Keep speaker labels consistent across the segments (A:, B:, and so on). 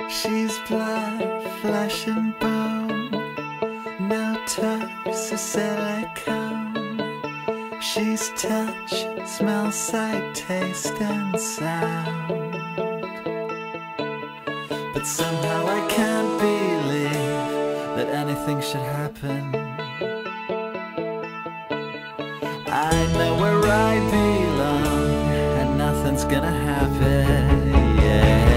A: She's blood, flesh and bone, no toes or silicone. She's touch, smell, sight, taste and sound. But somehow I can't believe that anything should happen. I know where I belong and nothing's gonna happen, yeah.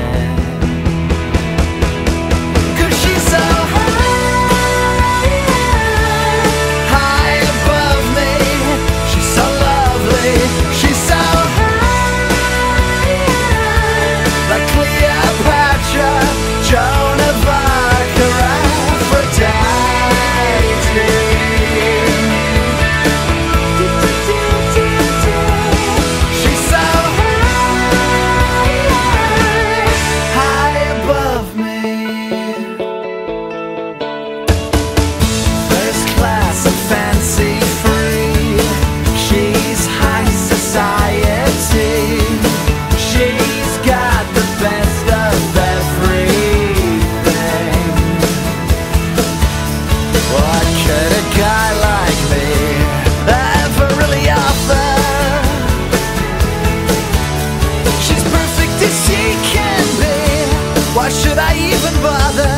A: Why should I even bother?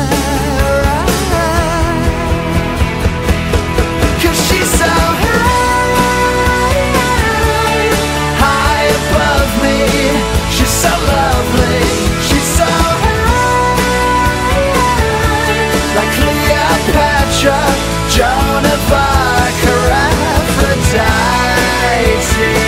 A: Cause she's so high above me. She's so lovely. She's so high, like Cleopatra, Joan of Arc, or Aphrodite.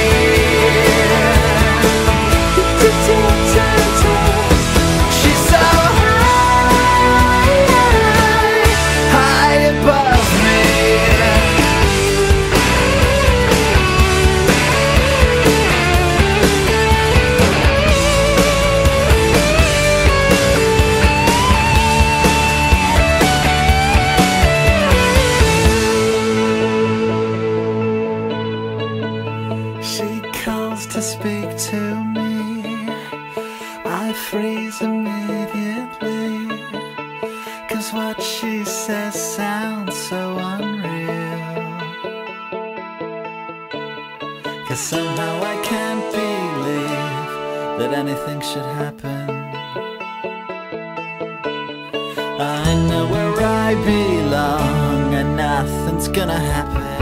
A: To speak to me, I freeze immediately, cause what she says sounds so unreal. Cause somehow I can't believe that anything should happen. I know where I belong and nothing's gonna happen.